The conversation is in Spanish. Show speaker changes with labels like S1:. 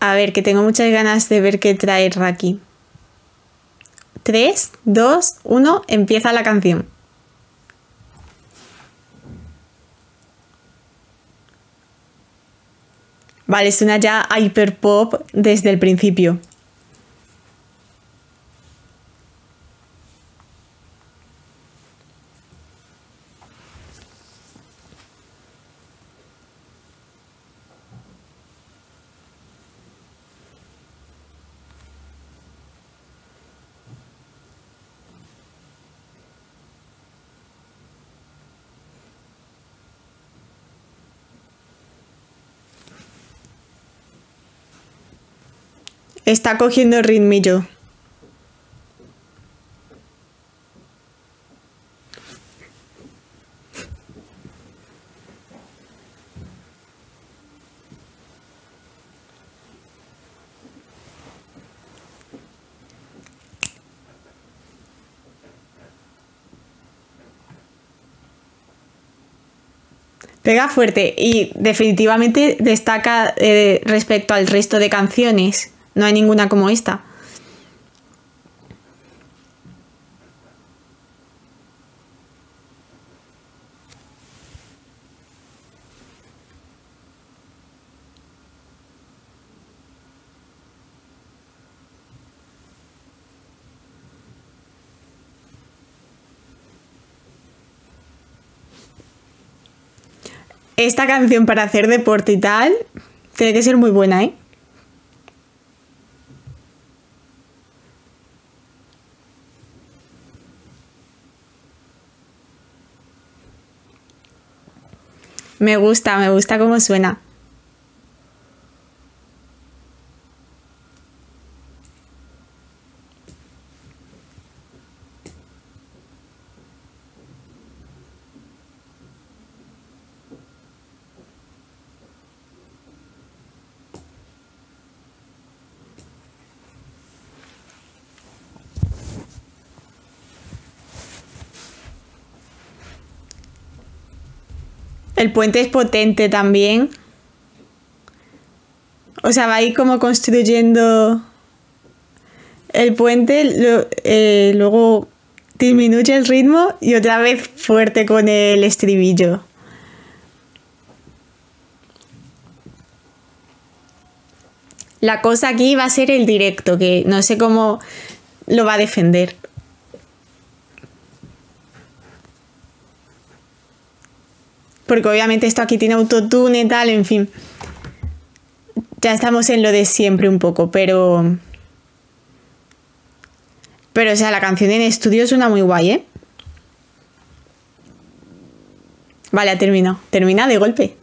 S1: A ver, que tengo muchas ganas de ver qué trae Raki. 3, 2, 1, empieza la canción. Vale, suena ya hyperpop desde el principio. Está cogiendo el ritmillo. Pega fuerte y definitivamente destaca respecto al resto de canciones. No hay ninguna como esta. Esta canción para hacer deporte y tal tiene que ser muy buena, ¿eh? Me gusta cómo suena. El puente es potente también. O sea, va ahí como construyendo el puente, luego disminuye el ritmo y otra vez fuerte con el estribillo. La cosa aquí va a ser el directo, que no sé cómo lo va a defender. Porque obviamente esto aquí tiene autotune y tal, en fin. Ya estamos en lo de siempre un poco, pero... Pero, o sea, la canción en estudio suena muy guay, ¿eh? Vale, ha terminado. Termina de golpe.